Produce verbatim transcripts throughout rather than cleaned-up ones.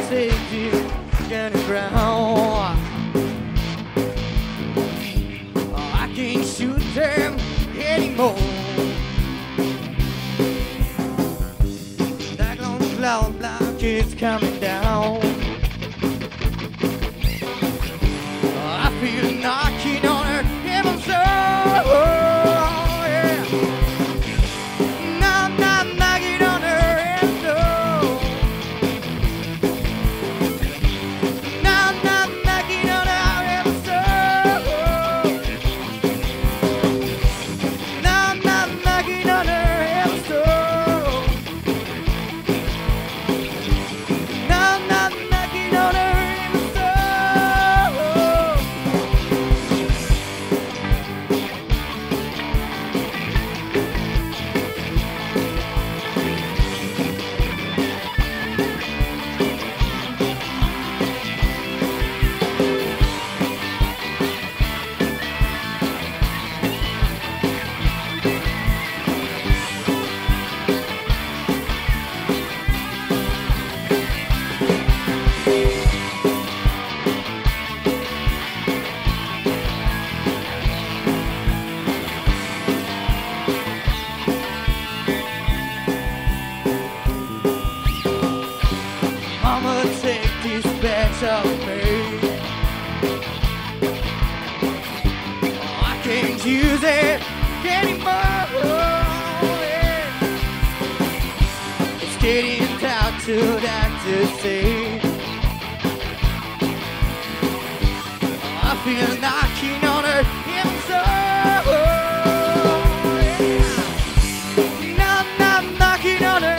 take you getting ground. I can't shoot them anymore. That long cloud block is coming down. I feel knocking on her heaven's door. Take this badge of me. Oh, I can't use it anymore. It's getting down to that to see. Oh, I feel knocking on her inside. Now I'm knocking on her.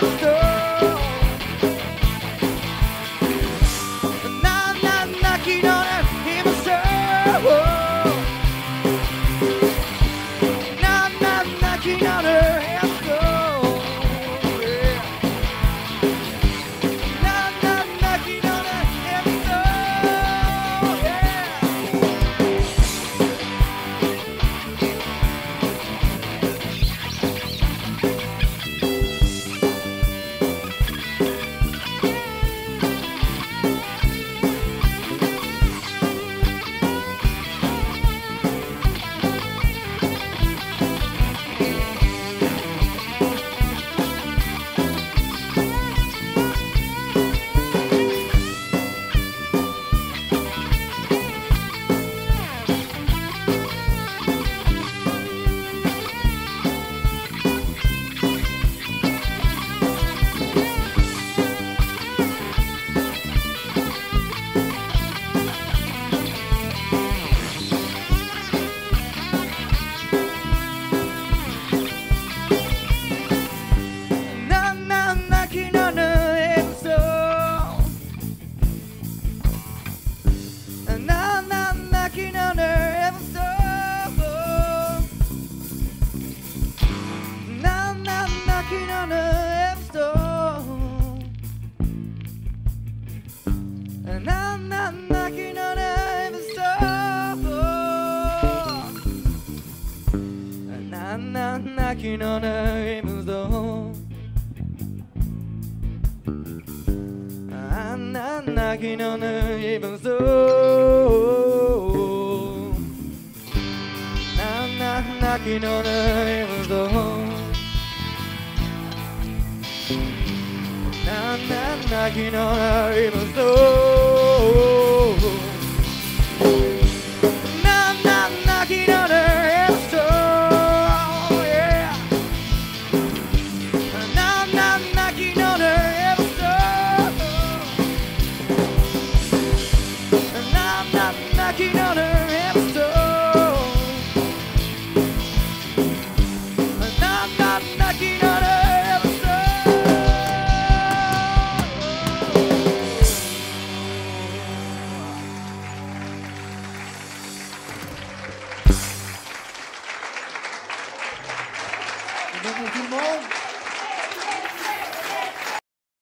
And I'm not knocking on heaven's door. And I'm not knocking on heaven's door. I'm not knocking on heaven's door. I'm not knocking on heaven's door. I'm not knocking on heaven's door. I'm not knocking on heaven's door. Yeah. I'm not knocking on heaven's door. I'm not knocking on heaven's door. I'm not knocking on heaven's door. Tout le monde.